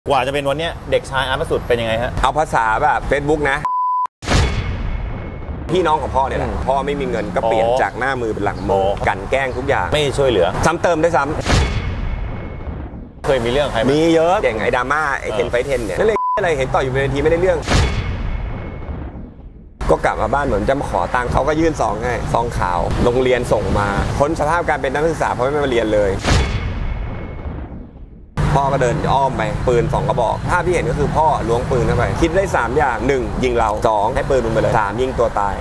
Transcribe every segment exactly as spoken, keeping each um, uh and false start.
กว่าจะเป็นวันนี้เด็กชายอาร์ตพระสุดเป็นยังไงฮะเอาภาษาแบบ Facebook นะพี่น้องของพ่อเนี่ยแหละพ่อไม่มีเงินก็เปลี่ยนจากหน้ามือเป็นหลังมือกันแกล้งทุกอย่างไม่ช่วยเหลือซ้ำเติมด้วยซ้ำเคยมีเรื่องใครมีเยอะอย่างไอ้ดราม่าไอ้เทนไฟเทนเนี่ยนั่นเลยอะไรเห็นต่ออยู่บนเวทีไม่ได้เรื่องก็กลับมาบ้านเหมือนจะมาขอตังค์เขาก็ยื่นซองให้ซองขาวโรงเรียนส่งมาพ้นสภาพการเป็นนักศึกษาเพราะไม่มาเรียนเลยพ่อก็เดินอ้อมไปปืนสองกระบอกภาพที่เห็นก็คือพ่อล้วงปืนเข้าไปคิดได้สามอย่างหนึ่งยิงเราสองให้ปืนมันไปเลยสามยิงตัวตาย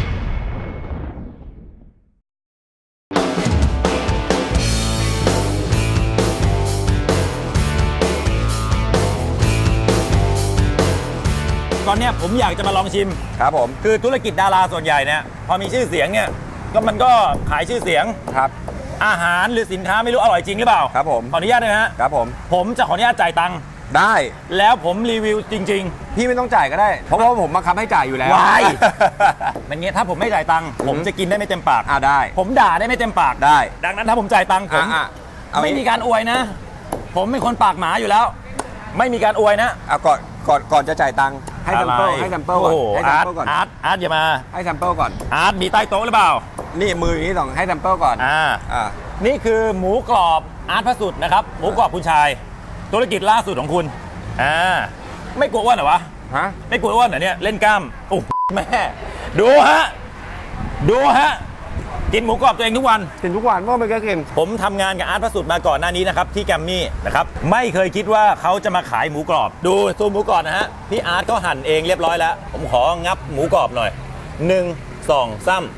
ตอนนี้ผมอยากจะมาลองชิมครับผมคือธุรกิจดาราส่วนใหญ่เนี่ยพอมีชื่อเสียงเนี่ยก็มันก็ขายชื่อเสียงครับอาหารหรือสินค้าไม่รู้อร่อยจริงหรือเปล่าครับผมขออนุญาตได้ไหมฮะครับผมผมจะขออนุญาตจ่ายตังค์ได้แล้วผมรีวิวจริงๆพี่ไม่ต้องจ่ายก็ได้เพราะว่าผมบังคับให้จ่ายอยู่แล้ววายมันเงี้ยถ้าผมไม่จ่ายตังค์ผมจะกินได้ไม่เต็มปากอ่าได้ผมด่าได้ไม่เต็มปากได้ดังนั้นถ้าผมจ่ายตังค์ผมไม่มีการอวยนะผมเป็นคนปากหมาอยู่แล้วไม่มีการอวยนะเอาก่อนก่อนก่อนจะจ่ายตังค์ให้แซมเปิลให้แซมเปิลก่อนให้แซมเปิลก่อนอาร์ตอาร์ตอย่ามาให้แซมเปิลก่อนอาร์ตมีใต้โต๊ะหรือเปล่านี่มืออยู่นี่ต้องให้แซมเปิลก่อนอ่าอ่านี่คือหมูกรอบอาร์ตพระสุดนะครับหมูกรอบคุณชายธุรกิจล่าสุดของคุณอ่าไม่กลัวอ้วนเหรอวะฮะไม่กลัวอ้วนเหรอเนี่ยเล่นกล้ามโอ้แม่ดูฮะดูฮะกินหมูกรอบตัวเองทุกวันกินทุกวันเพราะมันก็เค็มผมทำงานกับอาร์ตพระสุดมาก่อนหน้านี้นะครับที่แกมมี่นะครับไม่เคยคิดว่าเขาจะมาขายหมูกรอบดูซูมหมูกรอบนะฮะพี่อาร์ตก็หั่นเองเรียบร้อยแล้วผมของับหมูกรอบหน่อยหนึ่งสองสาม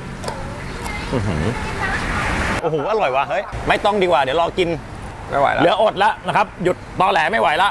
โอ้โหอร่อยวะเฮ้ยไม่ต้องดีกว่าเดี๋ยวรอกินไม่ไหวแล้วเหลืออดแล้วนะครับหยุดตอแหลไม่ไหวละ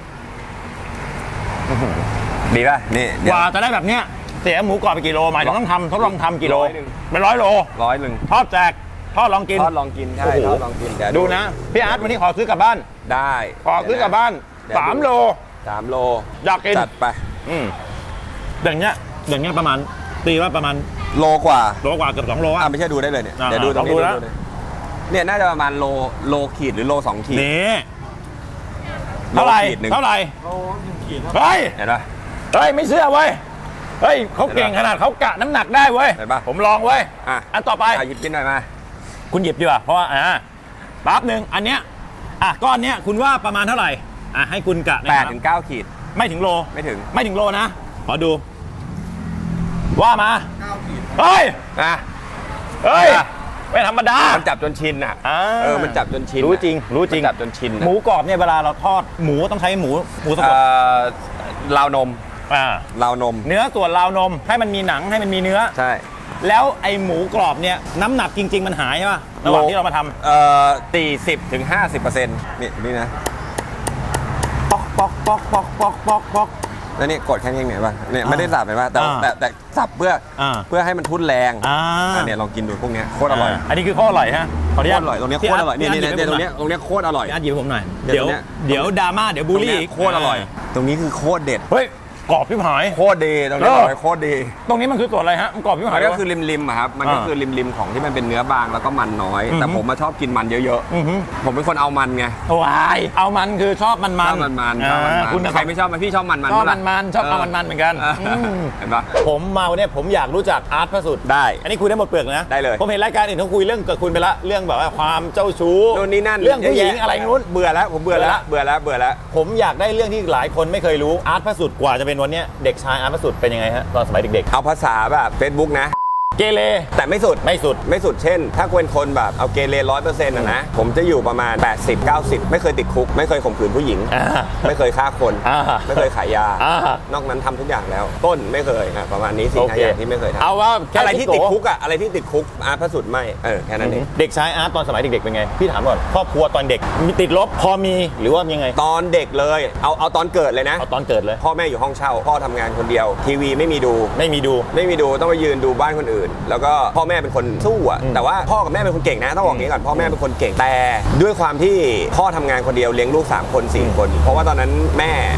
ดีป่ะนี่กว่าจะได้แบบเนี้ยเสียหมูกรอบไปกี่โลหมายถึงต้องทำทดลองทำกี่โลเป็นร้อยโลร้อยหนึ่งทอดแจกทอดลองกินทอดลองกินใช่ทอดลองกินดูนะพี่อาร์ตวันนี้ขอซื้อกลับบ้านได้ขอซื้อกลับบ้านสามโลสามโลอยากกินจัดไปอืมอย่างเงี้ยอย่างเงี้ยประมาณตีว่าประมาณโลกว่าโลกว่าเกือบสองโลอ่ะไม่ใช่ดูได้เลยเนี่ยเดี๋ยวดูตรงนี้เนี่ยน่าจะประมาณโลโลขีดหรือโลสองขีดนี่เท่าไหร่เท่าไหร่โลหนึ่งขีดเฮ้ยเห็นปะเฮ้ยไม่เชื่อเว้ยเฮ้ยเขาเก่งขนาดเขากะน้ำหนักได้เว้ยเห็นปะผมลองเว้ยอ่ะอันต่อไปหยิบกินหน่อยมาคุณหยิบดีกว่าเพราะว่าอ่าแป๊บหนึ่งอันเนี้ยอ่ะก้อนเนี้ยคุณว่าประมาณเท่าไหร่อ่ะให้คุณกะแปดถึงเก้าขีดไม่ถึงโลไม่ถึงไม่ถึงโลนะขอดูว่ามาเก้าขีดเฮ้ยอ่ะเฮ้ยไม่ธรรมดามันจับจนชินอ่ะเออมันจับจนชินรู้จริงรู้จริงจับจนชินหมูกรอบเนี่ยเวลาเราทอดหมูต้องใช้หมูหมูสดราวนมอ่าราวนมเนื้อส่วนราวนมให้มันมีหนังให้มันมีเนื้อใช่แล้วไอหมูกรอบเนี่ยน้ำหนักจริงๆมันหายใช่ป่ะระหว่างที่เรามาทำเอ่อสี่สิบถึงห้าสิบเปอร์เซ็นต์นี่นี่นะปอกปอกปอกปอกปอกปอกปอกแล้วนี่กดแค่นี้ไงบ้างเนี่ยไม่ได้สับไปว่าแต่แต่แต่สับเพื่อเพื่อให้มันทุ่นแรงอ่าเนี่ยลองกินดูพวกนี้โคตรอร่อยอันนี้คือโคตรอร่อยฮะขออนุญาตอร่อยตรงนี้โคตรอร่อยนี่นี่ตรงนี้ตรงนี้โคตรอร่อยอันหยิบผมหน่อยเดี๋ยวเดี๋ยวดราม่าเดี๋ยวบูลลี่โคตรอร่อยตรงนี้คือโคตรเด็ดเฮ้ยกรอบพิมหายโคตรดีตรงนี้โคตรดีตรงนี้มันคือส่วนอะไรฮะมันกรอบพิมหายก็คือริมริมครับมันก็คือริมริมของที่มันเป็นเนื้อบางแล้วก็มันน้อยแต่ผมมาชอบกินมันเยอะๆผมเป็นคนเอามันไงว้ายเอามันคือชอบมันมันชอบมันมันคุณใครไม่ชอบมันพี่ชอบมันมันชอบมันมันชอบเอามันมันเหมือนกันเห็นปะผมมาเนี่ยผมอยากรู้จักอาร์ตพระสุดได้อันนี้คุยได้หมดเปลือกนะได้เลยผมเห็นรายการอื่นเขาคุยเรื่องกับคุณไปละเรื่องแบบว่าความเจ้าชู้โน่นนี่นั่นเรื่องผู้หญิงอะไรนู้นเบื่อแล้วผมเบื่อแล้วเบื่อแล้วเบื่อแล้วผมอยากได้เรื่องที่หลายคนไม่เคยรู้อาร์ตพระสุดกว่าจะเป็นวันนี้เด็กชายอาร์ตพระสุดเป็นยังไงฮะตอนสมัยเด็กๆเอาภาษาแบบ Facebook นะเกเรแต่ไม่สุดไม่สุดไม่สุดเช่นถ้าเป็นคนแบบเอาเกเรร้อยเปอร์เซ็นต์นะผมจะอยู่ประมาณแปดสิบ เก้าสิบไม่เคยติดคุกไม่เคยข่มขืนผู้หญิงไม่เคยฆ่าคนไม่เคยขายยานอกนั้นทำทุกอย่างแล้วต้นไม่เคยประมาณนี้สิ่งอย่างที่ไม่เคยทำเอาว่าอะไรที่ติดคุกอะอะไรที่ติดคุกอาร์ตพระสุดไม่เออแค่นั้นเองเด็กชายอาร์ตตอนสมัยเด็กๆเป็นไงพี่ถามก่อนครอบครัวตอนเด็กมีติดลบพอมีหรือว่ายังไงตอนเด็กเลยเอาเอาตอนเกิดเลยนะเอาตอนเกิดเลยพ่อแม่อยู่ห้องเช่าพ่อทำงานคนเดียวทีวีไม่มีดูไม่มีดูไม่มีดูต้องไปยืนดูบ้านคนอื่นแล้วก็พ่อแม่เป็นคนสู้อ่ะแต่ว่าพ่อกับแม่เป็นคนเก่งนะต้องบอกอย่างนี้ก่อนพ่อแม่เป็นคนเก่งแต่ด้วยความที่พ่อทำงานคนเดียวเลี้ยงลูกสามคนสี่คนเพราะว่าตอนนั้นแม่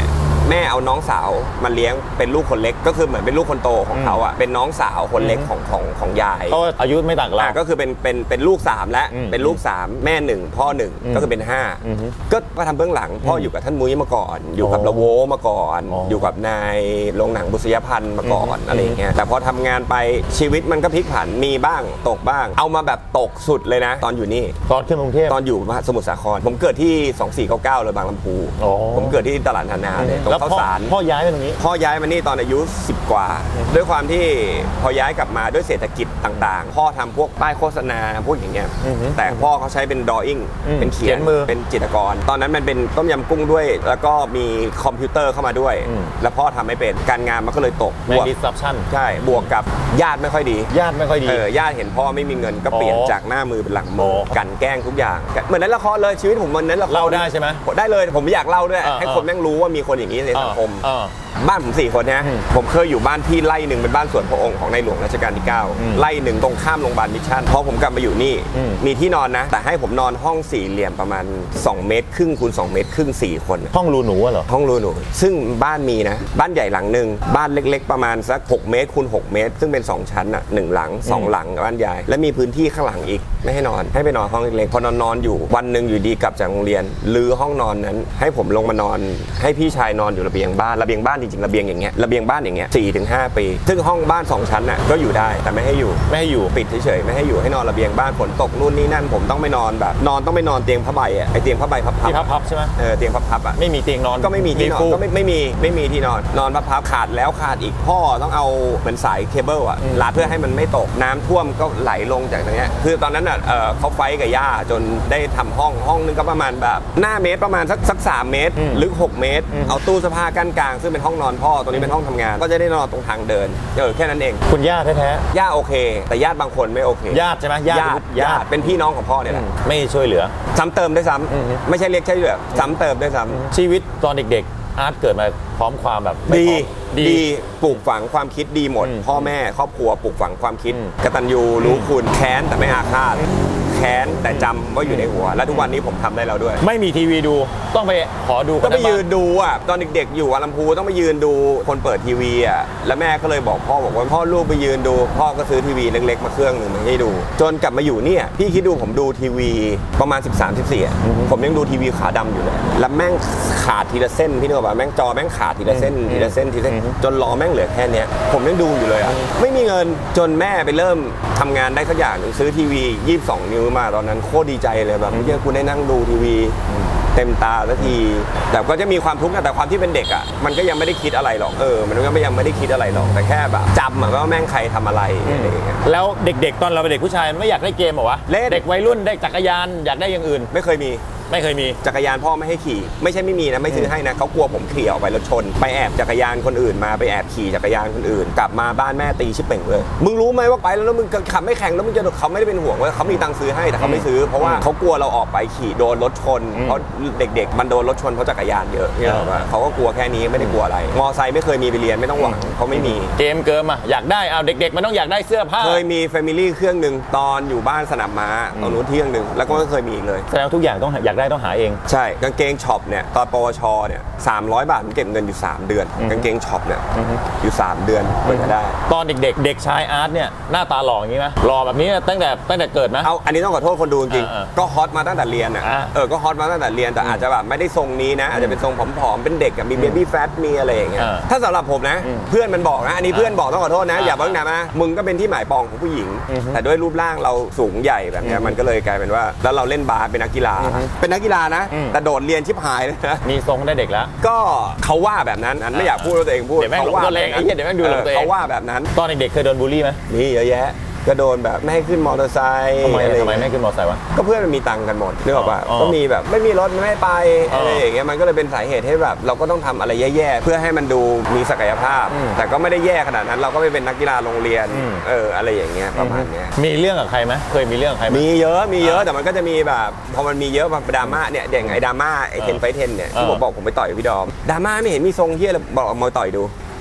แม่เอาน้องสาวมาเลี้ยงเป็นลูกคนเล็กก็คือเหมือนเป็นลูกคนโตของเขาอ่ะเป็นน้องสาวคนเล็กของของของยายเขาอายุไม่ต่างกันก็คือเป็นเป็นเป็นลูกสามและเป็นลูกสามแม่หนึ่งพ่อหนึ่งก็คือเป็นห้าก็มาทำเบื้องหลังพ่ออยู่กับท่านมุ้ยมาก่อนอยู่กับละโวมาก่อนอยู่กับนายโรงหนังบุษยพันธ์มาก่อนอะไรอย่างเงี้ยแต่พอทำงานไปชีวิตมันก็พลิกผันมีบ้างตกบ้างเอามาแบบตกสุดเลยนะตอนอยู่นี่ตอนขึ้นกรุงเทพตอนอยู่สมุทรสาครผมเกิดที่สองสี่เก้าเก้าเลยบางลำพูผมเกิดที่ตลาดนานาเลยตรงข้าวสารพ่อย้ายไปตรงนี้พ่อย้ายมานี่ตอนอายุสิบกว่าด้วยความที่พอย้ายกลับมาด้วยเศรษฐกิจต่างๆพ่อทำพวกป้ายโฆษณาพวกอย่างเงี้ยแต่พ่อเขาใช้เป็นดออิ่งเป็นเขียนมือเป็นจิตรกรตอนนั้นมันเป็นต้มยำกุ้งด้วยแล้วก็มีคอมพิวเตอร์เข้ามาด้วยแล้วพ่อทำไม่เป็นการงานมันก็เลยตกบวก disruption ใช่บวกกับญาติไม่ค่อยดีญาติไม่ค่อยดีเออญาติเห็นพ่อไม่มีเงินก็เปลี่ยนจากหน้ามือเป็นหลังมือกันแกล้งทุกอย่างเหมือนในละครเลยชีวิตผมมันนั้นละครเล่าได้ใช่ไหมได้เลยผมอยากเล่าด้วยให้คนแม่งรู้ว่ามีคนอย่างนี้ในสังคมบ้านผมสี่คนนะผมเคยอยู่บ้านที่ไร่หนึ่งเป็นบ้านสวนพระองค์ของในหลวงรัชกาลที่เก้าไร่หนึ่งตรงข้ามโรงพยาบาลมิชชั่นพอผมกลับมาอยู่นี่มีที่นอนนะแต่ให้ผมนอนห้องสี่เหลี่ยมประมาณสองเมตรครึ่งคูณสองเมตรครึ่งสี่คนห้องรูหนูเหรอห้องรูหนูซึ่งบ้านมีนะบ้านใหญ่หลังหนึ่งบ้านเล็กๆประมาณสักหกเมตรคูณหกเมตรซึ่งเป็นสองชั้นอ่ะหนึ่งหลังสองหลังบ้านใหญ่และมีพื้นที่ข้างหลังอีกไม่ให้นอนให้ไปนอนห้องเล็กๆพอนอนนอนอยู่วันหนึ่งอยู่ดีกลับจากโรงเรียนรื้อห้องนอนนั้นให้ผมลงมานอนให้พี่ชายนอนอยู่ระเบียงบ้านระเบียงบ้านจริงๆระเบียงอย่างเงี้ยระเบียงบ้านอย่างเงี้ยสี่ถึงห้าปีซึ่งห้องบ้านสองชั้นน่ะก็อยู่ได้แต่ไม่ให้อยู่ไม่ให้อยู่ปิดเฉยๆไม่ให้อยู่ให้นอนระเบียงบ้านฝนตกนู่นนี่นั่นผมต้องไม่นอนแบบนอนต้องไม่นอนเตียงผ้าใบอ่ะไอเตียงผ้าใบพับๆที่พับๆใช่ไหมเออเตียงพับๆอ่ะไม่มีเตียงนอนก็ไม่มีที่นอนก็ไม่ไม่มีไม่มีที่นอนนอนพับๆขาดแล้วขาดอีกพ่อต้องเอาเหมือนสายเคเบิลอ่ะรัดเพื่อให้มันไม่ตกน้ำท่วมก็ไหลลงจากตรงเนี้ยคือตอนนั้นอ่ะเขาไฟกับย่าจนได้ทำห้องห้องนึงก็ประมาณแบบหน้าเมตรประมาณสักสักสามเมตรลึกหกเมตรเอาตู้เสื้อผ้ากั้นกลางซึ่งเป็นห้องนอนพ่อตรงนี้เป็นห้องทำงานก็จะได้นอนตรงทางเดินเออแค่นั้นเองคุณย่าแท้ๆย่าโอเคแต่ญาติบางคนไม่โอเคญาติใช่ไหมญาติญาติเป็นพี่น้องของพ่อเนี่ยแหละไม่ช่วยเหลือซ้ำเติมได้ซ้ำไม่ใช่เรียกใช่เหลือซ้ำเติมได้ซ้ำชีวิตตอนเด็กๆอาร์ตเกิดมาพร้อมความแบบดีดีปลูกฝังความคิดดีหมดพ่อแม่ครอบครัวปลูกฝังความคิดกตัญญูรู้คุณแค้นแต่ไม่อาฆาตแค้นแต่จำว่าอยู่ในหัวและทุกวันนี้ผมทำได้แล้วด้วยไม่มีทีวีดูต้องไปขอดูก็ไปยืนดูอ่ะตอนเด็กๆอยู่ลำพูต้องไปยืนดูคนเปิดทีวีอ่ะแล้วแม่ก็เลยบอกพ่อบอกว่าพ่อลูกไปยืนดูพ่อก็ซื้อทีวีเล็กๆมาเครื่องหนึ่งมาให้ดูจนกลับมาอยู่เนี่ยพี่คิดดูผมดูทีวีประมาณสิบสาม สิบสี่อ่ะผมยังดูทีวีขาดำอยู่เลยแล้วแม่งขาดทีละเส้นพี่นึกว่าแม่งจอแม่งขาดทีละเส้นทีละเส้นทีละเส้นจนล้อแม่งเหลือแค่นี้ผมยังดูอยู่เลยอ่ะไม่มีเงินจนแม่ไปเริ่มทำงานได้สักอย่างหนึ่งซื้อทีวียี่สิบสองนิ้วมาตอนนั้นโคตรดีใจเลยแบบเมื่อคุณได้นั่งดูทีวีเต็มตาสักทีแต่ก็จะมีความทุกข์แต่ความที่เป็นเด็กอ่ะมันก็ยังไม่ได้คิดอะไรหรอกเออมันก็ยังไม่ได้คิดอะไรหรอกแต่แค่แบบจำว่าแม่งใครทำอะไรอะไรอย่างเงี้ยแล้วเด็กๆตอนเราเป็นเด็กผู้ชายไม่อยากได้เกมหรอวะเด็กวัยรุ่นได้จักรยานอยากได้อย่างอื่นไม่เคยมีไม่เคยมีจักรยานพ่อไม่ให้ขี่ไม่ใช่ไม่มีนะไม่ซื้อให้นะเขากลัวผมขี่ออกไปรถชนไปแอบจักรยานคนอื่นมาไปแอบขี่จักรยานคนอื่นกลับมาบ้านแม่ตีชิบเป่งเลยมึงรู้ไหมว่าไปแล้วมึงขับไม่แข่งแล้วมึงจะเขาไม่ได้เป็นห่วงว่าเขามีตังค์ซื้อให้แต่เขาไม่ซื้อเพราะว่าเขากลัวเราออกไปขี่โดนรถชนเพราะเด็กๆมันโดนรถชนเพราะจักรยานเยอะเนี่ยเขาก็กลัวแค่นี้ไม่ได้กลัวอะไรมอไซค์ไม่เคยมีไปเรียนไม่ต้องหวังเขาไม่มีเกมเกิมอ่ะอยากได้เอาเด็กๆมันต้องอยากได้เสื้อผ้าเคยมีแฟมิลี่เครื่องนึงตอนอยู่บ้านสนามม้าตอนนู้นเครื่องนึงแล้วก็ไม่เคยมีอีกเลยแสดงทุกอย่างต้องอยากได้ต้องหาเองใช่กางเกงช็อปเนี่ยตอนปวชเนี่ยสามร้อยบาทผมเก็บเงินอยู่สามเดือนกางเกงช็อปเนี่ยอยู่สามเดือนเพื่อจะได้ตอนเด็กๆเด็กชายอาร์ตเนี่ยหน้าตาหล่ออย่างนี้ไหมหล่อแบบนี้ตั้งแต่ตั้งแต่เกิดไหมเอาอันนี้ต้องขอโทษคนดูจริงก็ฮอตมาตั้งแต่เรียนอ่ะเออก็ฮอตมาตั้งแต่เรียนแต่อาจจะแบบไม่ได้ทรงนี้นะอาจจะเป็นทรงผอมๆเป็นเด็กมีเบบี้แฟทมีอะไรอย่างเงี้ยถ้าสำหรับผมนะเพื่อนมันบอกนะอันนี้เพื่อนบอกต้องขอโทษนะอย่าเพิ่งนะมามึงก็เป็นที่หมายปองของผู้หญิงแต่ด้วยรูปร่างเราสูงใหญ่แบบนี้มันก็เลยกลายเป็นว่าแล้วเราเล่นบาสเป็นนักกีฬาเป็นนักกีฬานะแต่โดดเรียนชิบหายเลยนะมีทรงได้เด็กแล้วก็เขาว่าแบบนั้นไม่อยากพูดตัวเองพูดเขาว่าเองเดี๋ยวแม่งดูตัวเองเขาว่าแบบนั้นตอนเด็กๆเคยโดนบูลลี่ไหมนี่เยอะแยะก็โดนแบบไม่ให้ขึ้นมอเตอร์ไซค์ทำไมทำไมไม่ให้ขึ้นมอเตอร์ไซค์วะก็เพื่อนมันมีตังค์กันหมดนึกออกป่ะก็มีแบบไม่มีรถไม่ไปอะไรอย่างเงี้ยมันก็เลยเป็นสาเหตุให้แบบเราก็ต้องทำอะไรแย่ๆเพื่อให้มันดูมีศักยภาพแต่ก็ไม่ได้แย่ขนาดนั้นเราก็ไม่เป็นนักกีฬาโรงเรียนเอออะไรอย่างเงี้ยประมาณเนี้ยมีเรื่องกับใครไหมเคยมีเรื่องกับใครมีเยอะมีเยอะแต่มันก็จะมีแบบพอมันมีเยอะแบบดราม่าเนี่ยอย่างไอ้ดราม่าไอ้เทนไฟเทนเนี่ยที่ผมบอกผมไปต่อยพี่ดอมดราม่าไม่เห็นมีทรงเฮี้ยเลยบอกมาต่อยดู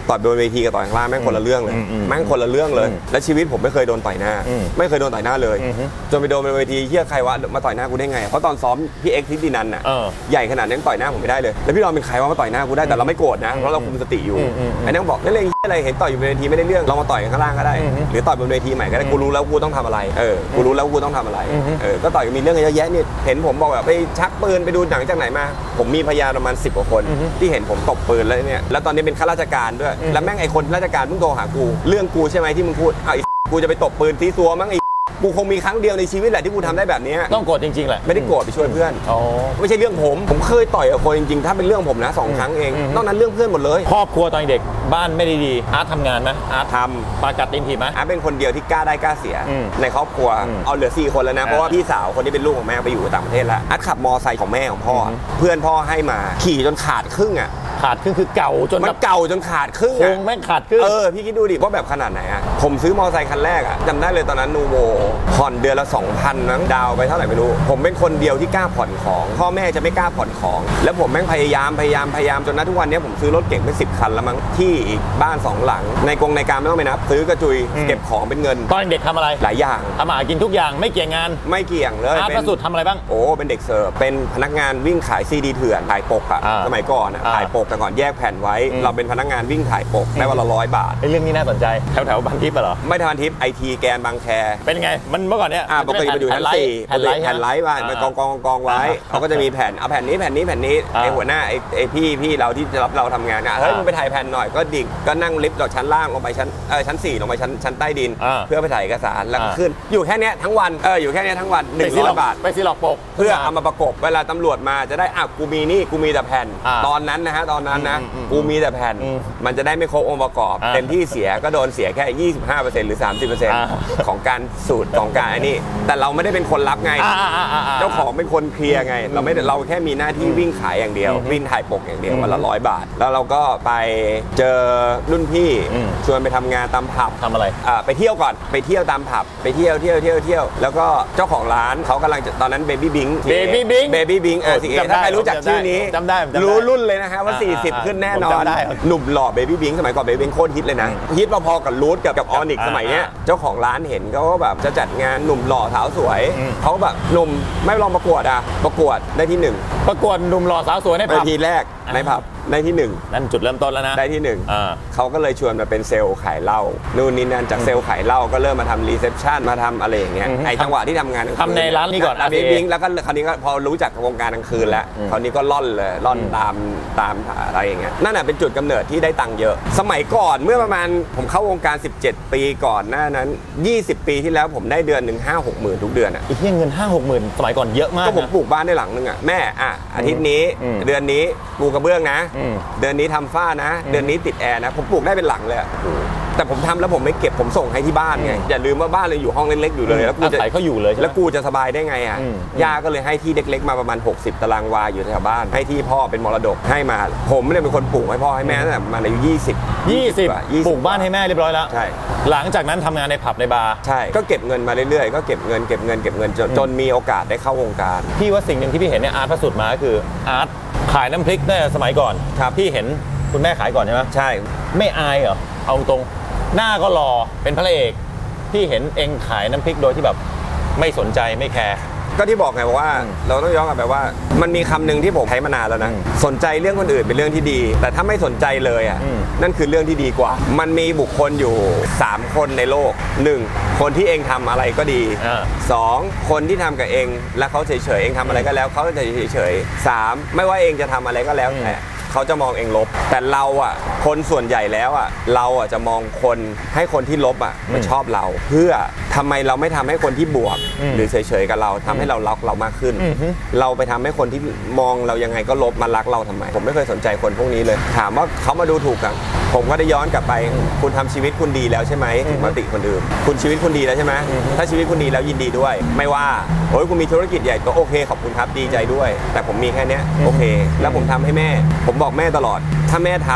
ต่อยบนเวทีกับต่อยข้างล่างแม่งคนละเรื่องเลยแม่งคนละเรื่องเลยและชีวิตผมไม่เคยโดนต่อยหน้าไม่เคยโดนต่อยหน้าเลยจนไปโดนบนเวทีเฮียใครวะมาต่อยหน้ากูได้ไงเพราะตอนซ้อมพี่เอ็กซ์ทิตินันน่ะใหญ่ขนาดนั้นต่อยหน้าผมไม่ได้เลยแล้วพี่รอนเป็นใครวะมาต่อยหน้ากูได้แต่เราไม่โกรธนะเพราะเราคุมสติอยู่ไอ้นั่งบอกเล่นเล่นอะไรเห็นต่อยอยู่บนเวทีไม่ได้เรื่องเรามาต่อยข้างล่างก็ได้หรือต่อยบนเวทีใหม่ก็ได้กูรู้แล้วกูต้องทำอะไรเออกูรู้แล้วกูต้องทำอะไรเออก็ต่อยมีเรื่องเยอะแยะนี่เห็นผมบอกแบบไปชักปืนไปดูหนังจากไหนมาผมมีพยานประมาณสิบกว่าคนที่เห็นผมตบปืนแล้วเนี่ยแล้วตอนนี้เป็นข้าราชการด้วยแล้วแม่งไอ้คนราชการมึงโทรหากูเรื่องกูใช่ไหมที่มึงพูดอ้าวไอ้กูจะไปตบปืนที่ตัวมั้งไอ้กูคงมีครั้งเดียวในชีวิตแหละที่กูทำได้แบบนี้ต้องโกรธจริงๆแหละไม่ได้โกรธไปช่วยเพื่อนไม่ใช่เรื่องผมผมเคยต่อยกับคนจริงๆถ้าเป็นเรื่องผมนะสองครั้งเองนอกนั้นเรื่องเพื่อนหมดเลยครอบครัวตอนเด็กบ้านไม่ได้ดีอาร์ตทำงานไหมอาร์ตทำปากัดตีนถีบไหมอาร์ตเป็นคนเดียวที่กล้าได้กล้าเสียในครอบครัวเอาเหลือสี่คนแล้วนะเพราะว่าพี่สาวคนที่เป็นลูกของแม่ไปอยู่ต่างประเทศแล้วอาร์ตขับมอไซค์ของแม่ของพ่อเพื่อนพ่อให้มาขี่จนขาดครึ่งอ่ะขาดครึ่งคือเก่าจนมันเก่าจนขาดครึ่งโครงแม่งขาดครึ่งเออพี่คิดดูดิว่าแบบขนาดไหนอ่ะผมซื้อมอไซค์คันแรกอ่ะจำได้เลยตอนนั้นนูโวผ่อนเดือนละ สองพัน มั้งดาวไปเท่าไหร่ไม่รู้ผมเป็นคนเดียวที่กล้าผ่อนของพ่อแม่จะไม่กล้าผ่อนของแล้วผมแม่งพยายามพยายามพยายามจนณทุกวันนี้ผมซื้อรถเก่งไปสิบคันแล้วมั้งที่อีกบ้านสองหลังในกรงในการไม่ต้องไปนับซื้อกระจุยเก็บของเป็นเงินตอนเด็กทำอะไรหลายอย่างทำอาหารกินทุกอย่างไม่เกี่ยงงานไม่เกี่ยงเลยอาร์ตประสุทธิ์ทำอะไรบ้างโอ้เป็นเด็กเสิร์ฟเป็นพนักงานวิ่งขายซีดีเถื่อนถ่ายปกอ่ะสมัยก่อนอ่ะถ่ายปกแต่ก่อนแยกแผ่นไว้เราเป็นพนักงานวิ่งถ่ายปกได้วันละร้อยบาทไอ้เรื่องนี้น่าสนใจแถวแถวบางทิพย์เหรอไม่ทานทิพย์ไอทีแกนบางแคเป็นไงมันเมื่อก่อนเนี้ยอ่าปกติไปดูชั้นสี่แผ่นไลท์แผ่นไลท์ไว้มันกองกองกองไว้เขาก็จะมีแผ่นเอาแผ่นนี้แผ่นนี้แผ่นนี้ไอหัวหน้าไอไอพี่พี่เราที่จะรับเราทำงานอ่ะเฮ้ยมึงไปถ่ายแผ่นหน่อยก็ดิ่งก็นั่งลิฟต์จากชั้นล่างลงไปชั้นเออชั้นสี่ลงไปชั้นชั้นใต้ดินเพื่อไปถ่ายเอกสารแล้วก็ขึ้นอยู่แค่นี้ทั้งวันเอออยู่แค่นี้ทั้งวันหนึ่งร้อยบาทไปซีล็อกปกเพื่อเอามาประกบเวลาตำรวจมาจะได้อ่ะกูมีนี่กูมีแต่แผ่นตอนนั้นนะฮะตอนนั้นนะกูมีแต่แผ่นมันจะได้ไม่ครบองค์ประกอบเต็มที่เสียก็โดนเสียแค่ ยี่สิบห้าเปอร์เซ็นต์ หรือ สามสิบเปอร์เซ็นต์ ของการสูตรของการไอ้นี่แต่เราไม่ได้เป็นคนรับไงเจ้าของเป็นคนเคลียร์ไงเราไม่เราแค่มีหน้าที่วิ่งขายอย่างเดียววิ่งถ่ายปกอย่างเดียววันละร้อยบาทแล้วเราก็ไปเจอรุ่นพี่ชวนไปทำงานตามผับทำอะไรอ่าไปเที่ยวก่อนไปเที่ยวตามผับไปเที่ยวเที่ยวเที่ยวเที่ยวแล้วก็เจ้าของร้านเขากำลังตอนนั้นเบบี้บิงเบบี้บิงเบบี้บิงเออสิถ้าใครรู้จักชื่อนี้จำได้รู้รุ่นเลยนะฮะว่าสี่สิบขึ้นแน่นอนหนุ่มหล่อเบบี้บิงสมัยก่อนเบบี้บิงโคตรฮิตเลยนะฮิตพอๆกับรูทกับกับออนิกสมัยเนี้ยเจ้าของร้านเห็นเขาก็แบบจะจัดงานหนุ่มหล่อสาวสวยเขาแบบหนุ่มไม่ลองประกวดอ่ะประกวดได้ที่หนึ่งประกวดหนุ่มหล่อสาวสวยในผับทีแรกในผับได้ที่หนึ่งนั่นจุดเริ่มต้นแล้วนะได้ที่หนึ่งเขาก็เลยชวนมาเป็นเซลล์ขายเหล้านู่นนี่นั่นจากเซลล์ขายเหล้าก็เริ่มมาทำรีเซพชันมาทำอะไรอย่างเงี้ยไอจังหวะที่ทำงานทำในร้านนี้ก่อนร้านบิงแล้วก็คราวนี้ก็พอรู้จักวงการกลางคืนแล้วคราวนี้ก็ล่อนเลยล่อนตามตามอะไรอย่างเงี้ยนั่นแหะเป็นจุดกำเนิดที่ได้ตังค์เยอะสมัยก่อนเมื่อประมาณผมเข้าวงการสิบเจ็ดปีก่อนหน้านั้นยี่สิบปีที่แล้วผมได้เดือนหนึ่ง ห้าหกหมื่นทุกเดือนอ่ะอีกเงิน ห้าหกหมื่นสมัยก่อนเยอะมากก็ผมปลูกบ้านได้หลังนึงอ่ะแม่อ่ะอาทิตย์นี้เดือนนี้ปูกระเบื้องนะเดือนนี้ทำฝ้านะเดือนนี้ติดแอร์นะผมปลูกได้เป็นหลังเลยแต่ผมทำแล้วผมไม่เก็บผมส่งให้ที่บ้านไงอย่าลืมว่าบ้านเลยอยู่ห้องเล็กๆอยู่เลยแล้วกูจะเขาอยู่เลยแล้วกูจะสบายได้ไงอ่ะย่าก็เลยให้ที่เล็กๆมาประมาณหกสิบตารางวาอยู่แถวบ้านให้ที่พ่อเป็นมรดกให้มาผมเนี่ยเป็นคนปลูกให้พ่อให้แม่ตั้งแต่ประมาณอายุยี่สิบยี่สิบปลูกบ้านให้แม่เรียบร้อยแล้วใช่หลังจากนั้นทำงานในผับในบาร์ใช่ก็เก็บเงินมาเรื่อยๆก็เก็บเงินเก็บเงินเก็บเงินจนมีโอกาสได้เข้าวงการพี่ว่าสิ่งหนึ่งที่พี่เห็นเนี่ยอาร์ตพระสุดมาก็คืออาร์ตขายน้ำพริกได้สมัยก่อนพี่เห็นคุณแม่ขายก่อนใช่ไหมใช่ไม่อายเหรอเอาตรงหน้าก็รอเป็นพระเอกพี่เห็นเองขายน้ำพริกโดยที่แบบไม่สนใจไม่แคร์ก็ที่บอกไงว่าเราต้องย้อนกลับไปว่ามันมีคำหนึ่งที่ผมใช้มานานแล้วนะสนใจเรื่องคนอื่นเป็นเรื่องที่ดีแต่ถ้าไม่สนใจเลยอ่ะนั่นคือเรื่องที่ดีกว่ามันมีบุคคลอยู่สามคนในโลกหนึ่งคนที่เองทำอะไรก็ดีสองคนที่ทำกับเองแล้วเขาเฉยๆเองทำอะไรก็แล้วเขาจะเฉยๆสามไม่ว่าเองจะทำอะไรก็แล้วแต่เขาจะมองเองลบแต่เราอ่ะคนส่วนใหญ่แล้วอ่ะเราอ่ะจะมองคนให้คนที่ลบอ่ะมาชอบเราเพื่อทำไมเราไม่ทำให้คนที่บวกหรือเฉยๆกับเราทำให้เรารักเรามากขึ้นเราไปทำให้คนที่มองเรายังไงก็ลบมารักเราทำไมผมไม่เคยสนใจคนพวกนี้เลยถามว่าเขามาดูถูกกันผมก็ได้ย้อนกลับไปคุณทำชีวิตคุณดีแล้วใช่ไหมถึงมาติคนอื่นคุณชีวิตคุณดีแล้วใช่ไหมถ้าชีวิตคุณดีแล้วยินดีด้วยไม่ว่าโอ้ยคุณมีธุรกิจใหญ่ก็โอเคขอบคุณครับดีใจด้วยแต่ผมมีแค่นี้โอเคแล้วผมทำให้แม่ผมบอกแม่ตลอดถ้าแม่ทำ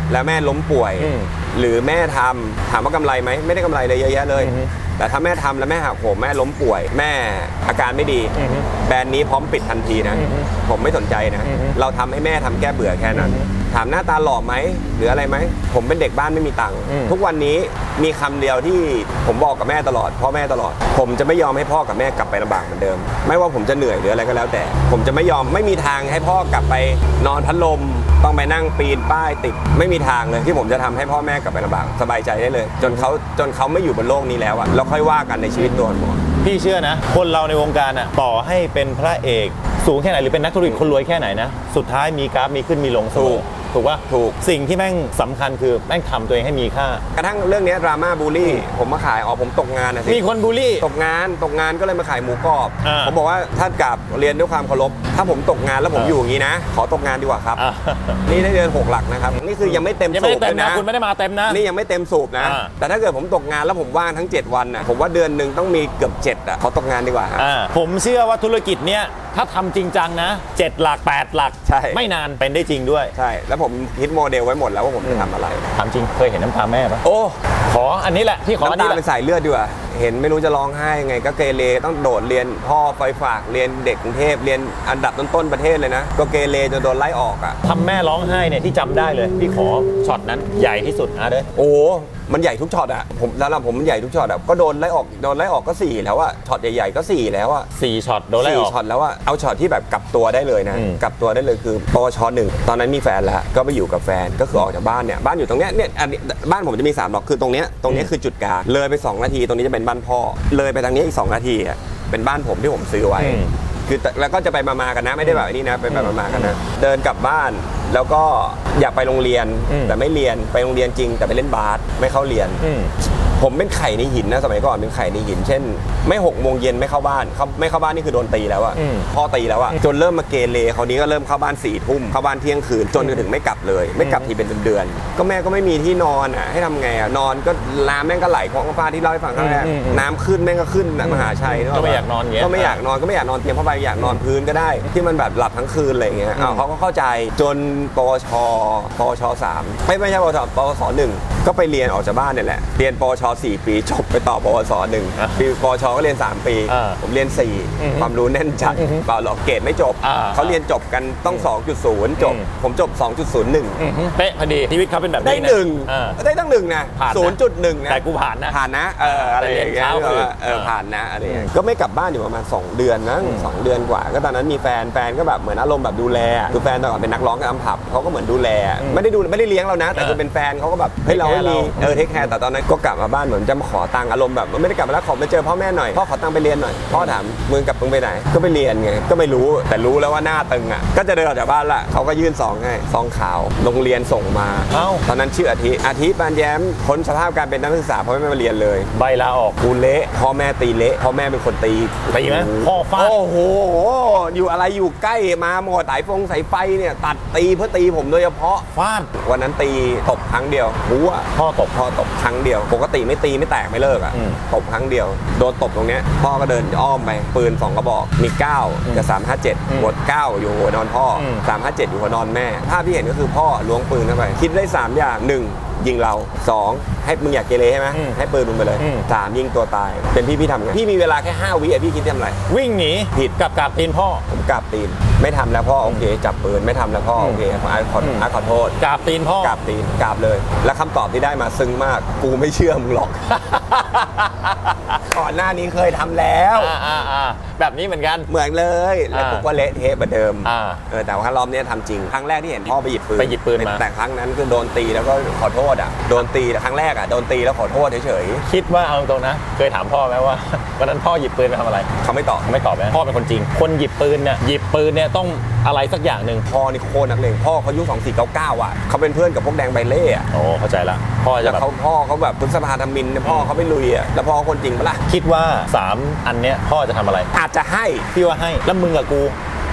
แล้วแม่ล้มป่วยหรือแม่ทำถามว่ากำไรไหมไม่ได้กำไรเลยเยอะแยะเลยแต่ถ้าแม่ทำแล้วแม่หักโหมแม่ล้มป่วยแม่อาการไม่ดีแบรนด์นี้พร้อมปิดทันทีนะผมไม่สนใจนะเราทำให้แม่ทำแก้เบื่อแค่นั้นถามหน้าตาหล่อไหมหรืออะไรไหมผมเป็นเด็กบ้านไม่มีตังค์ทุกวันนี้มีคำเดียวที่ผมบอกกับแม่ตลอดพ่อแม่ตลอดผมจะไม่ยอมให้พ่อกับแม่กลับไปลำบากเหมือนเดิมไม่ว่าผมจะเหนื่อยหรืออะไรก็แล้วแต่ผมจะไม่ยอมไม่มีทางให้พ่อกลับไปนอนพัดลมต้องไปนั่งปีนป้ายติดไม่มีทางเลยที่ผมจะทำให้พ่อแม่กลับไปลำบากสบายใจได้เลยจนเขาจนเขาไม่อยู่บนโลกนี้แล้วอะแล้วค่อยว่ากันในชีวิตตัวผมพี่เชื่อนะคนเราในวงการอ่ะต่อให้เป็นพระเอกสูงแค่ไหนหรือเป็นนักธุรกิจคนรวยแค่ไหนนะสุดท้ายมีกราฟมีขึ้นมีลงถูกถูกป่ะถูกสิ่งที่แม่งสำคัญคือแม่งทำตัวเองให้มีค่ากระทั่งเรื่องนี้ดราม่าบูลลี่ผมมาขายอ๋อผมตกงานนะสิมีคนบูลลี่ตกงานตกงานก็เลยมาขายหมูกรอบผมบอกว่าถ้ากลับเรียนด้วยความเคารพถ้าผมตกงานแล้วผมอยู่อย่างนี้นะขอตกงานดีกว่าครับนี่ได้เดือนหกหลักนะครับนี่คือยังไม่เต็มสูบเลยนะคุณไม่ได้มาเต็มนะนี่ยังไม่เต็มสูบนะแต่ถ้าเกิดผมตกงานแล้วผมว่างทั้งเจ็ดวันนะผมว่าเดือนหนึ่งต้องมีเกือบเจ็ดอ่ะขอตกงานดีกว่าผมเชื่อว่าธุรกิจเนี้ยถ้าทำจริงจังนะเจ็ดหลักแปดหลักใช่ไม่นานเป็นได้จริงด้วยใช่แล้วผมคิดโมเดลไว้หมดแล้วว่าผมจะทำอะไรถามจริงเคยเห็นน้ำตาแม่ปะโอ้ขออันนี้แหละพี่ขออันนี้แหละเป็นสายเลือดดีกว่าเห็นไม่รู้จะร้องไห้ไงก็เกเรต้องโดดเรียนพ่อไฟฝากเรียนเด็กกรุงเทพเรียนอันดับต้นๆประเทศเลยนะก็เกเรจนโดนไล่ออกอ่ะทำแม่ร้องไห้เนี่ยที่จำได้เลยพี่ขอช็อตนั้นใหญ่ที่สุดนะเด้อโอ้มันใหญ่ทุกช็อตอ่ะผมแล้วผมมันใหญ่ทุกช็อตอ่ะก็โดนไล่ออกโดนไล่ออกก็สี่แล้วอ่ะช็อตใหญ่ๆก็สี่แล้วอ่ะสี่ช็อตโดนไล่ออกสี่ช็อตแล้วอ่ะเอาช็อตที่แบบกลับตัวได้เลยนะกลับตัวได้เลยคือปวชหนึ่งตอนนั้นมีแฟนแล้วก็ไปอยู่กับแฟนก็คือออกจากบ้านเนี่ยบ้านอยู่ตรงเนี้ยเนี่ยบ้านผมจะมีสามหลักคือตรงเนี้ยตรงนี้คือจุดกลางเลยไปสองนาทีตรงนี้จะเป็นบ้านพ่อเลยไปทางนี้อีกสองนาทีอ่ะเป็นบ้านผมที่ผมซื้อไว้คือแล้วก็จะไปมาๆกันนะไม่ได้แบบนี้นะไปไปมาๆกันนะเดินกลับบ้านแล้วก็อยากไปโรงเรียนแต่ไม่เรียนไปโรงเรียนจริงแต่ไปเล่นบาสไม่เข้าเรียนผมเป็นไข่ในหินนะสมัยก่อนเป็นไข่ในหินเช่นไม่หกโมงเย็นไม่เข้าบ้านเขาไม่เข้าบ้านนี่คือโดนตีแล้วอะพ่อตีแล้วอะจนเริ่มมาเกเรคราวนี้ก็เริ่มเข้าบ้านสี่ทุ่มเข้าบ้านเที่ยงคืนจนถึงไม่กลับเลยไม่กลับทีเป็นเดือนก็แม่ก็ไม่มีที่นอนอะให้ทำไงอะนอนก็น้ำแม่งก็ไหลของฟ้าที่เล่าให้ฟังครั้งแรกน้ำขึ้นแม่งก็ขึ้นมหาชัยก็ไม่อยากนอนเงี้ยก็ไม่อยากนอนก็ไม่อยากนอนเตียงผ้าใบอยากนอนพื้นก็ได้ที่มันแบบหลับทั้งคืนอะไรเงี้ยเขาก็เข้าใจจนปวชปวชสามไม่ไม่ใช่ปวชปวสหนึ่งก็ไปเรียนออกจากบ้านเนี่ยแหละเรียนปวชสี่ปีจบไปต่อปวสหนึ่งปีปวชก็เรียนสามปีผมเรียนสี่ความรู้แน่นจัดเปล่าหรอกเกรดไม่จบเขาเรียนจบกันต้อง สองจุดศูนย์ จบผมจบ สองจุดศูนย์หนึ่งเป๊ะพอดีชีวิตเขาเป็นแบบนี้ได้หนึ่งได้ตั้งหนึ่งนะ ศูนย์จุดหนึ่ง นะแต่กูผ่านนะผ่านนะเอออะไรอย่างเงี้ยเออผ่านนะอะไรอย่างเงี้ยก็ไม่กลับบ้านอยู่ประมาณสองเดือนนะสองเดือนกว่าก็ตอนนั้นมีแฟนแฟนก็แบบเหมือนอารมณ์แบบดูแลคือแฟนตอนก่อนเป็นนักร้องกับอัมผับเขาก็เหมือนดูแลไม่ได้ดูไม่ได้เลี้ยงเรานะแต่คือเป็นแฟนเขาก็แบบเฮ้ยเราไม่มีเออเทคแคร์แต่ตอนนั้นก็กลับมาบ้านเหมือนจะมาขอตังค์อารมณ์แบบไม่ได้กลับมาแล้วขอไปเจอพ่อแม่หน่อยพ่อขอตังค์ไปเรียนหน่อยพ่อถามมึงกลับมึงไปไหนก็ไปเรียนไงก็ไม่รู้แต่รู้แล้วว่าหน้าตึงอ่ะก็จะเดินออกจากบ้านละเขาก็ยื่นซองให้ซองขาวโรงเรียนส่งมาตอนนั้นชื่ออาทิอาทิบานแย้มพ้นสภาพการเป็นนักศึกษาเพราะไม่มาเรียนเลยใบลาออกกูเละพ่อแม่ตีเละพ่อแม่เป็นคนตีตีไหมพ่อฟาดโอ้โหอยู่อะไรอยู่ใกล้มาหมดสายฟงสายไฟเนี่ยตัดตีเพื่อตีผมโดยเฉพาะฟาดวันนั้นตีตบครั้งเดียวหัวพ่อตบพ่อตบครั้งเดียวปกติไม่ตีไม่แตกไม่เลิกอ่ะตบครั้งเดียวโดนตบตรงเนี้ยพ่อก็เดินอ้อมไปปืนสองกระบอกมีเก้ากับสามห้าเจ็ดหัวเก้าอยู่หัวนอนพ่อสามห้าเจ็ดอยู่หัวนอนแม่ภาพที่เห็นก็คือพ่อล้วงปืนเข้าไปคิดได้สามอย่างหนึ่งยิงเราสองให้มึงอยากเกเรใช่ไหมให้ปืนมึงไปเลยสามยิงตัวตายเป็นพี่พี่ทำไงพี่มีเวลาแค่ห้าวิพี่คิดทำอะไรวิ่งหนีผิดกับกราบตีนพ่อผมกราบตีนไม่ทำแล้วพ่อโอเคจับปืนไม่ทำแล้วพ่อโอเคขอขอขอโทษกราบตีนพ่อกราบตีนกราบเลยแล้วคำตอบที่ได้มาซึ้งมากกูไม่เชื่อมึงหรอกก่อนหน้านี้เคยทำแล้วแบบนี้เหมือนกันเหมือนเลยแล้วกูก็เละเทะเหมือนเดิมเออแต่ว่ารอบนี้ทำจริงครั้งแรกที่เห็นพ่อไปหยิบปืนไปหยิบปืนมาแต่ครั้งนั้นคือโดนตีแล้วก็ขอโทษอ่ะโดนตีครั้งแรกอ่ะโดนตีแล้วขอโทษเฉยๆคิดว่าเอาตรงนะเคยถามพ่อไหมว่าวันนั้นพ่อหยิบปืนมาทำอะไรเขาไม่ตอบไม่ตอบไหมพ่อเป็นคนจริงคนหยิบปืนเนี่ยหยิบปืนเนี่ยต้องอะไรสักอย่างหนึ่งพ่อนี่โคตรนักเลงพ่อเขาอายุสองสี่เก้าเก้าอ่ะเขาเป็นเพื่อนกับพวกแดงใบเล่อ่ะโอ้เข้าใจละพ่อจะแบบเขาพ่อเขาแบบพฤษภาธมินพ่อเขาไม่ลุยอ่ะแล้วพ่อคนจริงปะล่ะคิดว่าสามอันเนี้ยพ่อจะทำอะไรอาจจะให้พี่ว่าให้แล้วมึงกับกู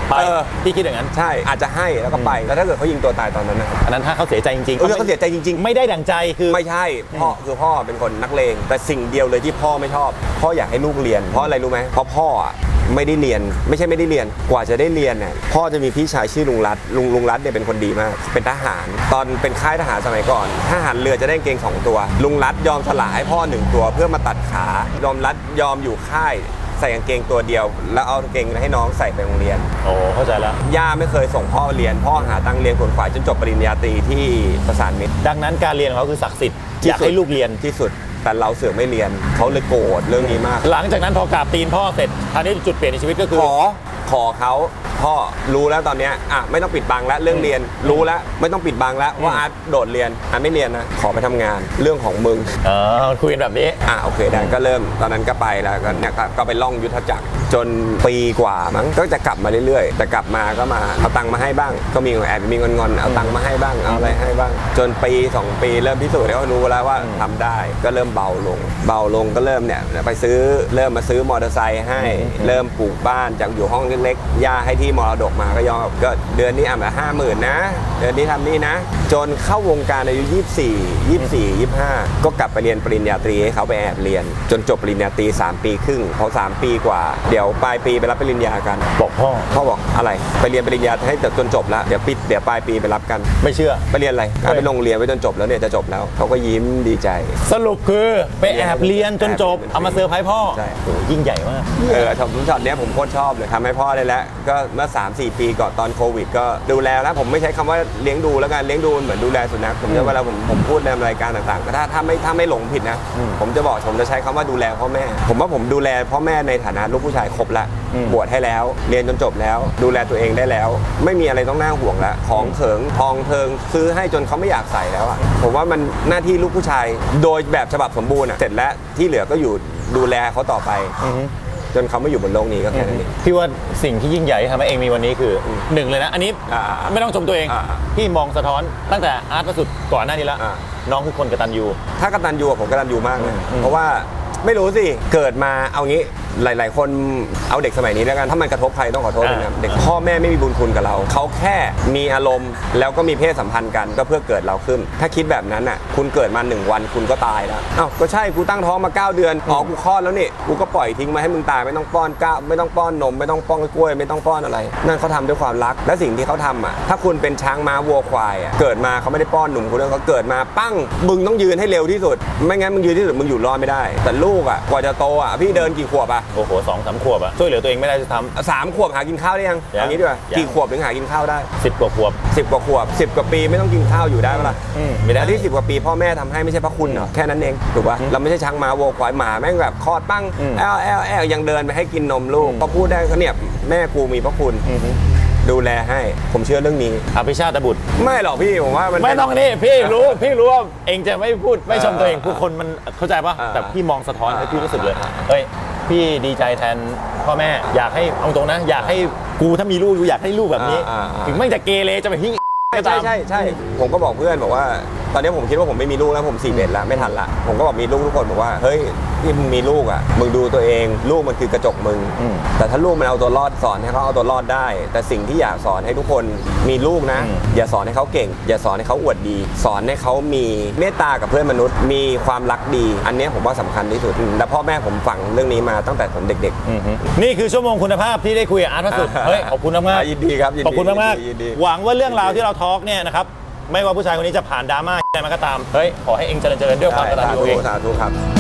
ไปเออพี่คิดอย่างนั้นใช่อาจจะให้แล้วก็ไปแล้วถ้าเกิดเขายิงตัวตายตอนนั้นนะครับอันนั้นถ้าเขาเสียใจจริงๆเออเขาเสียใจจริงๆไม่ได้ดั่งใจคือไม่ใช่พ่อคือพ่อเป็นคนนักเลงแต่สิ่งเดียวเลยที่พ่อไม่ชอบพ่ออยากให้ลูกเรียนเพราะอะไรรู้ไหมเพราะพ่ออ่ะไม่ได้เรียนไม่ใช่ไม่ได้เรียนกว่าจะได้เรียนเนี่ยพ่อจะมีพี่ชายชื่อลุงรัตลุงลุงรัตเนี่ยเป็นคนดีมากเป็นทหารตอนเป็นค่ายทหารสมัยก่อนทหารเรือจะได้กางเกงสองตัวลุงรัตยอมสละให้พ่อหนึ่งตัวเพื่อมาตัดขายอมรัตยอมอยู่ค่ายใส่กางเกงตัวเดียวแล้วเอากางเกงให้น้องใส่ไปโรงเรียนโอ้เข้าใจแล้วย่าไม่เคยส่งพ่อเรียนพ่อหาตังค์เรียนขวนขวายจนจบปริญญาตรีที่ประสานมิตรดังนั้นการเรียนของเขาคือศักดิ์สิทธิ์อยากให้ลูกเรียนที่สุดแต่เราเสือกไม่เรียนเขาเลยโกรธเรื่องนี้มากหลังจากนั้นพอกราบตีนพ่อเสร็จคราวนี้จุดเปลี่ยนในชีวิตก็คือขอขอเขาพ่อรู้แล้วตอนนี้อ่ะไม่ต้องปิดบังแล้วเรื่องเรียนรู้แล้วไม่ต้องปิดบังแล้วว่าอาร์ตโดดเรียนอาร์ตไม่เรียนนะขอไปทำงานเรื่องของมึงเออคุยกันแบบนี้อ่ะโอเคได้ก็เริ่มตอนนั้นก็ไปแล้วก็เนี่ยก็ไปล่องยุทธจักรจนปีกว่ามั้งก็จะกลับมาเรื่อยๆแต่กลับมาก็มาเอาตังค์มาให้บ้างก็มีแอบมีงอนๆเอาตังค์มาให้บ้างเอาอะไรให้บ้างจนปีสองปีเริ่มพิสูจน์แล้วรู้แล้วว่าทำได้ก็เริ่มเบาลงเบาลงก็เริ่มเนี่ยไปซื้อเริ่มมาซื้อมอเตอร์ไซค์ให้เริ่มปลูกบ้านจากอยู่ห้องเล็กๆย่าให้ที่มรดกมาก็ยอมก็เดือนนี้อ่ะแบบห้าหมื่นนะเดือนนี้ทำนี่นะจนเข้าวงการอายุยี่สิบสี่ ยี่สิบสี่ ยี่สิบห้าก็กลับไปเรียนปริญญาตรีให้เขาไปแอบเรียนจนจบปริญญาตรีสามปีครึ่งพอสามปีกว่าเดี๋ยวปลายปีไปรับปริญญากันบอกพ่อพ่อบอกอะไรไปเรียนปริญญาให้จนจบแล้วเดี๋ยวปิดเดี๋ยวปลายปีไปรับกันไม่เชื่อไปเรียนอะไรไปลงเรียนไว้จนจบแล้วเนี่ยจะจบแล้วเขาก็ยิ้มดีใจสรุปคือไปแอบเรียนจนจบเอามาเซอร์ไพรส์พ่อใช่โหยิ่งใหญ่มากเออช็อตช็อตเนี้ยผมโคตรชอบเลยทำให้พ่อได้แล้วก็เมื่อ สามสี่ ปีก่อนตอนโควิดก็ดูแลแล้วผมไม่ใช้คำว่าเลี้ยงดูแล้วกันเลี้ยงดูเหมือนดูแลสุนัขผมจะเวลาผมผมพูดในรายการต่างๆก็ถ้าถ้าไม่ถ้าไม่หลงผิดนะผมจะบอกผมจะใช้คำว่าดูแลพ่อแม่ผมว่าผมดูแลพ่อแม่ในฐานะลูกผู้ชายครบละบวชให้แล้วเรียนจนจบแล้วดูแลตัวเองได้แล้วไม่มีอะไรต้องน่าห่วงแล้วของเถิงทองเทิงซื้อให้จนเขาไม่อยากใส่แล้วอ่ะผมว่ามันหน้าที่ลูกผู้ชายโดยแบบฉบับสมบูรณ์อ่ะเสร็จแล้วที่เหลือก็อยู่ดูแลเขาต่อไปจนเขาไม่อยู่บนโลกนี้ก็แค่นั้นเองพี่ว่าสิ่งที่ยิ่งใหญ่ที่ทำให้เองมีวันนี้คือหนึ่งเลยนะอันนี้ไม่ต้องชมตัวเองพี่มองสะท้อนตั้งแต่อาร์ตประสุดก่อนหน้านี้แล้วน้องคือคนกตัญญูถ้ากตัญญูผมกตัญญูมากเลยเพราะว่าไม่รู้สิเกิดมาเอางี้หลายๆคนเอาเด็กสมัยนี้แล้วกันถ้ามันกระทบใครต้องขอโทษนะเด็กพ่อแม่ไม่มีบุญคุณกับเราเขาแค่มีอารมณ์แล้วก็มีเพศสัมพันธ์กันก็เพื่อเกิดเราขึ้นถ้าคิดแบบนั้นอ่ะคุณเกิดมาหนึ่งวันคุณก็ตายแล้วอ้าวก็ใช่กูตั้งท้องมาเก้าเดือนอ๋อกูคลอดแล้วนี่กูก็ปล่อยทิ้งมาให้มึงตายไม่ต้องป้อนก้าวไม่ต้องป้อนนมไม่ต้องป้อนกล้วยไม่ต้องป้อนอะไรนั่นเขาทำด้วยความรักและสิ่งที่เขาทำอ่ะถ้าคุณเป็นช้างม้าวัวควายอ่ะเกิดมาเขาไม่ได้ป้อนหนุ่มคุณเขาเกิดมาปั้งมึงต้องยืนให้เร็วที่สุดไม่งั้นมึงยืนที่สุดมึงอยู่รอดไม่ได้แต่ลูกอ่ะกว่าจะโตอ่ะพี่เดินกี่ขวบอ่ะโอ้โหสองสามขวบอะช่วยเหลือตัวเองไม่ได้จะทำสามขวบหากินข้าวได้ยังอย่างนี้ด้วยกี่ขวบถึงหากินข้าวได้สิบกว่าขวบสิบกว่าขวบสิบกว่าปีไม่ต้องกินข้าวอยู่ได้ปะล่ะไม่ได้ที่สิบกว่าปีพ่อแม่ทำให้ไม่ใช่พระคุณเหรอแค่นั้นเองถูกป่ะเราไม่ใช่ช้างม้าวัวควายหมาแม่งแบบคลอดปั้งแอลแอลแอลยังเดินไปให้กินนมลูกพอพูดได้ก็เนี่ยแม่กูมีพระคุณดูแลให้ผมเชื่อเรื่องนี้อภิชาติบุตรไม่หรอกพี่ผมว่ามันไม่ต้องนี่พี่รู้พี่รู้ว่าเองจะไม่พูดไม่ชมตัวเองผู้คนมันเข้าใจป่ะแต่พี่มองสะท้อนให้พี่รู้สึกเลยเฮ้ยพี่ดีใจแทนพ่อแม่อยากให้เอาตรงนะอยากให้กูถ้ามีลูกอยากให้ลูกแบบนี้ถึงไม่จะเกเรจะไปทิ้งใช่ใช่ใช่ผมก็บอกเพื่อนบอกว่าตอนนี้ผมคิดว่าผมไม่มีลูกแล้วผมสี่เบ็ดแล้วไม่ทันละผมก็บอกมีลูกทุกคนบอกว่าเฮ้ยที่มึงมีลูกอ่ะมึงดูตัวเองลูกมันคือกระจกมึงแต่ถ้าลูกมันเอาตัวรอดสอนให้เขาเอาตัวรอดได้แต่สิ่งที่อยากสอนให้ทุกคนมีลูกนะอย่าสอนให้เขาเก่งอย่าสอนให้เขาอวดดีสอนให้เขามีเมตตากับเพื่อนมนุษย์มีความรักดีอันนี้ผมว่าสำคัญที่สุดและพ่อแม่ผมฝังเรื่องนี้มาตั้งแต่ตอนเด็กๆนี่คือชั่วโมงคุณภาพที่ได้คุยกับอาร์ตพระสุดเฮ้ยขอบคุณมากๆยินดีครับขอบคุณมากๆหวังว่าเรื่องราวที่เราทอล์กเนี่ยนะครับไม่ว่าผู้ชายคนนี้จะผ่านดราม่าอะไรมาก็ตามเฮ้ยขอให้เองเจริญเจริญด้วยความกตัญญูเองสาธุครับ